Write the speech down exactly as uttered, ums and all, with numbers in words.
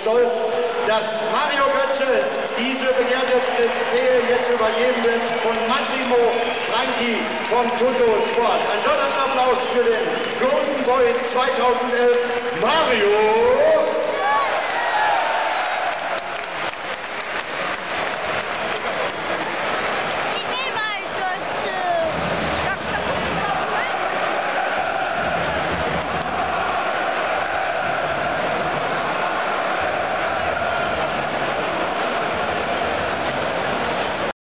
stolz, dass Mario Götze diese begehrte Trophäe jetzt übergeben wird von Massimo Franchi vom Tutto Sport. Ein Donnerapplaus für den Golden Boy zweitausendelf, Mario